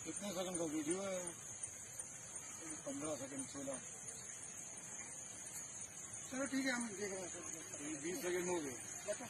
कितने सेकंड का वीडियो है? 15 सेकंड 16। चलो ठीक है, हम देख रहे हैं। 20 सेकंड हो गए।